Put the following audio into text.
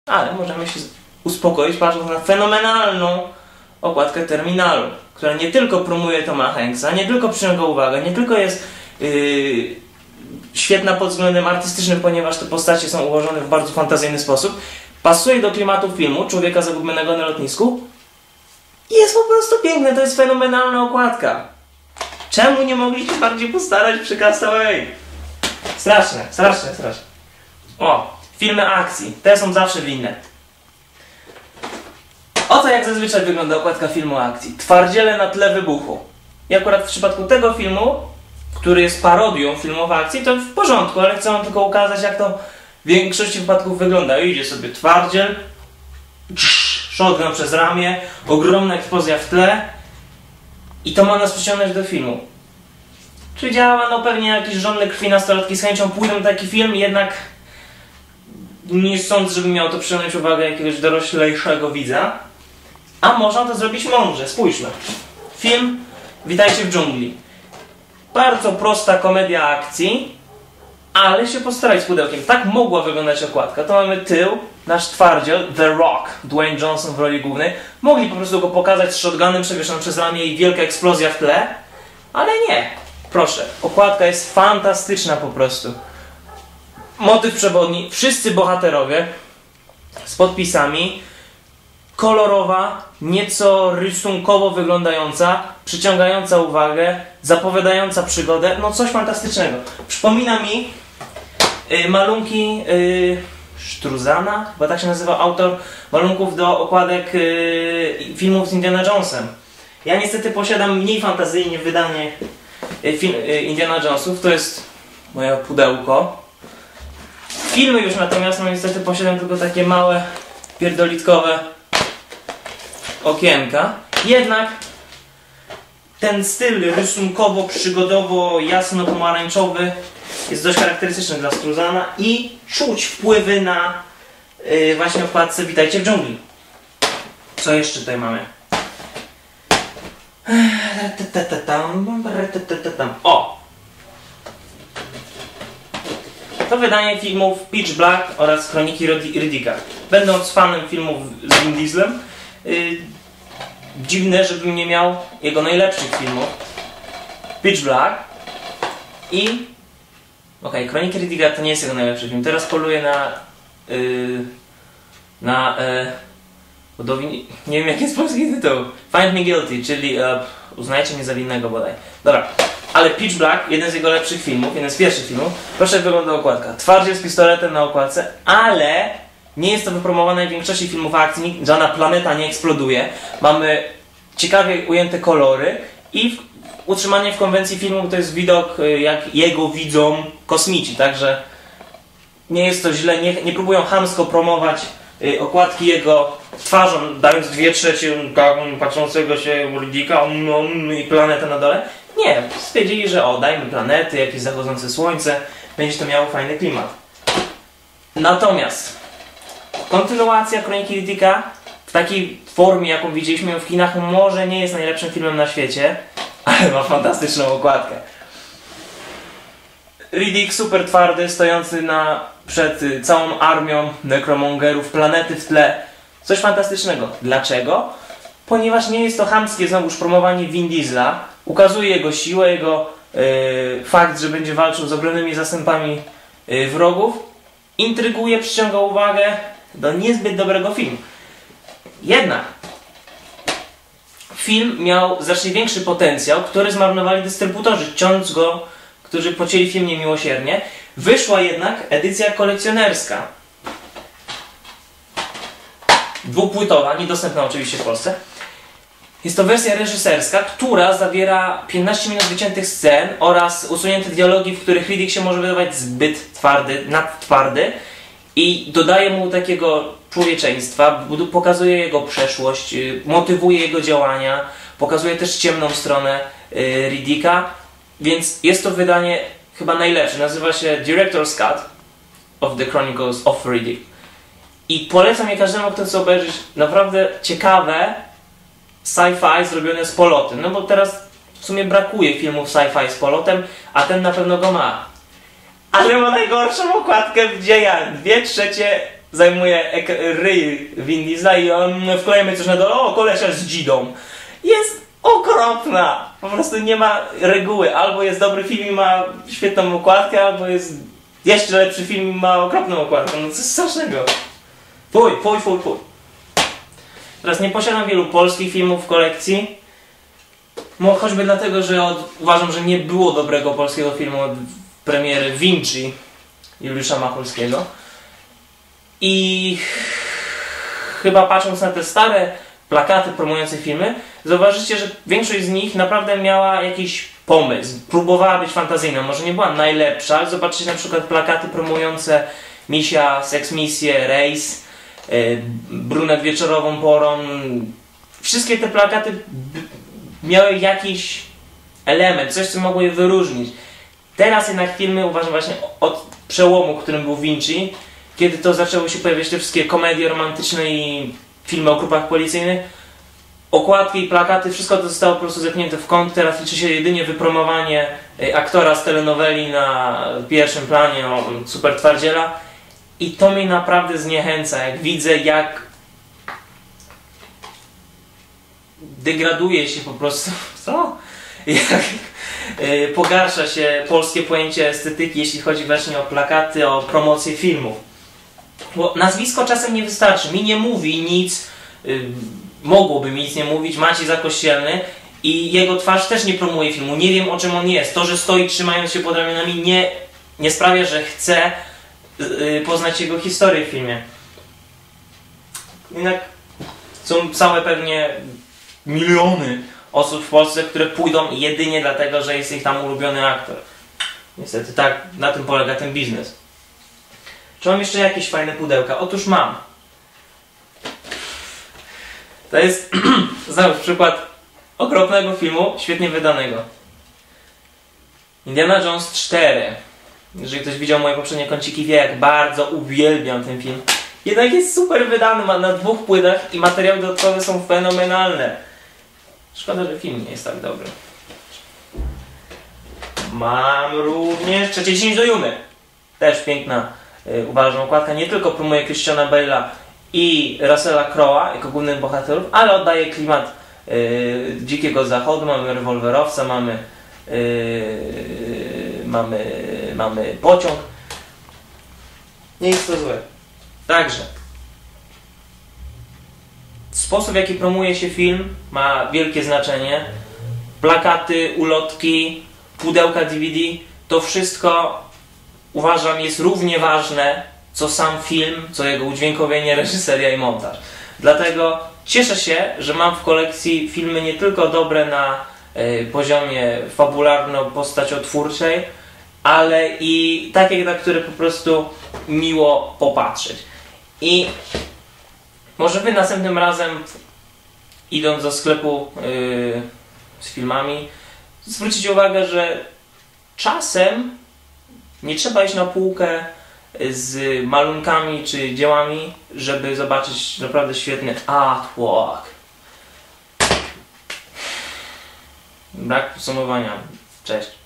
Ale możemy się uspokoić patrząc na fenomenalną okładkę Terminalu, która nie tylko promuje Toma Hanksa, nie tylko przyciąga uwagę, nie tylko jest świetna pod względem artystycznym, ponieważ te postacie są ułożone w bardzo fantazyjny sposób, pasuje do klimatu filmu Człowieka zagubionego na lotnisku i jest po prostu piękne, to jest fenomenalna okładka. Czemu nie mogli się bardziej postarać przy Castaway? Straszne, straszne, straszne. O, filmy akcji, te są zawsze winne. Oto jak zazwyczaj wygląda okładka filmu akcji. Twardziele na tle wybuchu. I akurat w przypadku tego filmu, który jest parodią filmów akcji, to w porządku, ale chcę wam tylko ukazać, jak to w większości wypadków wygląda. Idzie sobie twardziel, shotgun przez ramię, ogromna eksplozja w tle i to ma nas przyciągnąć do filmu. Czy działa? No pewnie jakieś żądne krwi nastolatki z chęcią pójdą na taki film, jednak nie sądzę, żeby miał to przyciągnąć uwagę jakiegoś doroślejszego widza. A można to zrobić mądrze. Spójrzmy. Film Witajcie w dżungli. Bardzo prosta komedia akcji, ale się postarać z pudełkiem. Tak mogła wyglądać okładka. To mamy tył, nasz twardziel, The Rock, Dwayne Johnson w roli głównej. Mogli po prostu go pokazać z shotgunem przewieszonym przez ramię i wielka eksplozja w tle, ale nie. Proszę, okładka jest fantastyczna po prostu. Motyw przewodni, wszyscy bohaterowie z podpisami, kolorowa, nieco rysunkowo wyglądająca, przyciągająca uwagę, zapowiadająca przygodę, no coś fantastycznego. Przypomina mi malunki Struzana, chyba tak się nazywa autor malunków do okładek filmów z Indiana Jonesem. Ja niestety posiadam mniej fantazyjnie wydanie Indiana Jonesów, to jest moje pudełko. Filmy już natomiast, no niestety posiadam tylko takie małe, pierdolitkowe okienka. Jednak ten styl rysunkowo-przygodowo-jasno-pomarańczowy jest dość charakterystyczny dla Struzana i czuć wpływy na właśnie okładce Witajcie w dżungli. Co jeszcze tutaj mamy? O! To wydanie filmów Pitch Black oraz Kroniki Riddicka. Będąc fanem filmów z Vin Dieslem, dziwne, żebym nie miał jego najlepszych filmów. Pitch Black i... Okej, Kroniki Riddicka to nie jest jego najlepszy film. Teraz poluję nie wiem jaki jest polski tytuł. Find Me Guilty, czyli uznajcie mnie za winnego bodaj. Dobra. Ale Pitch Black, jeden z jego lepszych filmów, jeden z pierwszych filmów, proszę jak wygląda okładka. Twardziel z pistoletem na okładce, ale nie jest to wypromowane w większości filmów akcji, żadna planeta nie eksploduje. Mamy ciekawie ujęte kolory i utrzymanie w konwencji filmu to jest widok, jak jego widzą kosmici, także nie jest to źle, nie próbują chamsko promować okładki jego twarzą, dając 2/3 patrzącego się Riddicka i planetę na dole. Nie, stwierdzili, że dajmy planety, jakieś zachodzące słońce, będzie to miało fajny klimat. Natomiast kontynuacja Kroniki Riddicka w takiej formie, jaką widzieliśmy ją w kinach, może nie jest najlepszym filmem na świecie, ale ma fantastyczną okładkę. Riddick super twardy, stojący przed całą armią nekromongerów, planety w tle. Coś fantastycznego. Dlaczego? Ponieważ nie jest to chamskie znowuż promowanie Vin Diesla. Ukazuje jego siłę, jego fakt, że będzie walczył z ogromnymi zastępami wrogów. Intryguje, przyciąga uwagę do niezbyt dobrego filmu. Jednak film miał znacznie większy potencjał, który zmarnowali dystrybutorzy, którzy pocięli film niemiłosiernie. Wyszła jednak edycja kolekcjonerska. Dwupłytowa, niedostępna oczywiście w Polsce. Jest to wersja reżyserska, która zawiera 15 minut wyciętych scen oraz usunięte dialogi, w których Riddick się może wydawać zbyt twardy, nadtwardy i dodaje mu takiego człowieczeństwa, pokazuje jego przeszłość, motywuje jego działania, pokazuje też ciemną stronę Riddicka, więc jest to wydanie chyba najlepsze. Nazywa się Director's Cut of the Chronicles of Riddick. I polecam je każdemu, kto chce obejrzeć naprawdę ciekawe sci-fi zrobione z polotem. No bo teraz w sumie brakuje filmów sci-fi z polotem, a ten na pewno go ma. Ale ma najgorszą okładkę w dziejach. 2/3 zajmuje ryj Vin Diesla i on wklejemy coś na dole, o kolesia z dzidą. Jest okropna! Po prostu nie ma reguły. Albo jest dobry film i ma świetną okładkę, albo jest jeszcze lepszy film i ma okropną okładkę. No coś strasznego. Fuj. Teraz nie posiadam wielu polskich filmów w kolekcji. Choćby dlatego, że uważam, że nie było dobrego polskiego filmu od premiery Vinci Juliusza Macholskiego. I chyba patrząc na te stare plakaty promujące filmy, zauważycie, że większość z nich naprawdę miała jakiś pomysł. Próbowała być fantazyjna. Może nie była najlepsza, ale zobaczycie na przykład plakaty promujące Misia, Seksmisję, Rejs, Brunet wieczorową porą. Wszystkie te plakaty miały jakiś element, coś co mogło je wyróżnić. Teraz jednak filmy uważam właśnie od przełomu, którym był Vinci, kiedy to zaczęły się pojawiać te wszystkie komedie romantyczne i filmy o grupach policyjnych, okładki i plakaty, wszystko to zostało po prostu zepchnięte w kąt. Teraz liczy się jedynie wypromowanie aktora z telenoweli na pierwszym planie, super twardziela. I to mnie naprawdę zniechęca, jak widzę, jak degraduje się po prostu, jak pogarsza się polskie pojęcie estetyki, jeśli chodzi właśnie o plakaty, o promocję filmów. Bo nazwisko czasem nie wystarczy, mi nie mówi nic, mogłoby mi nic nie mówić, Maciej Zakościelny, i jego twarz też nie promuje filmu, nie wiem o czym on jest. To, że stoi trzymając się pod ramionami nie sprawia, że chcę poznać jego historię w filmie. Jednak są całe pewnie miliony osób w Polsce, które pójdą jedynie dlatego, że jest ich tam ulubiony aktor. Niestety tak, na tym polega ten biznes. Czy mam jeszcze jakieś fajne pudełka? Otóż mam. To jest znowu przykład okropnego filmu, świetnie wydanego. Indiana Jones 4. Jeżeli ktoś widział moje poprzednie kąciki, wie, jak bardzo uwielbiam ten film. Jednak jest super wydany, ma na 2 płytach i materiały dodatkowe są fenomenalne. Szkoda, że film nie jest tak dobry. Mam również Trzecie 10 do Jumy. Też piękna, uważam, okładka. Nie tylko promuje Christiana Bale'a i Russella Crowe'a jako głównych bohaterów, ale oddaje klimat Dzikiego Zachodu. Mamy rewolwerowca, mamy pociąg. Nie jest to złe. Także sposób, w jaki promuje się film, ma wielkie znaczenie. Plakaty, ulotki, pudełka DVD, to wszystko uważam jest równie ważne co sam film, co jego udźwiękowienie, reżyseria i montaż. Dlatego cieszę się, że mam w kolekcji filmy nie tylko dobre na poziomie fabularno-postaciotwórczej, ale i takie, na które po prostu miło popatrzeć. I może wy następnym razem, idąc do sklepu z filmami, zwrócicie uwagę, że czasem nie trzeba iść na półkę z malunkami czy dziełami, żeby zobaczyć naprawdę świetny artwork. Brak podsumowania. Cześć.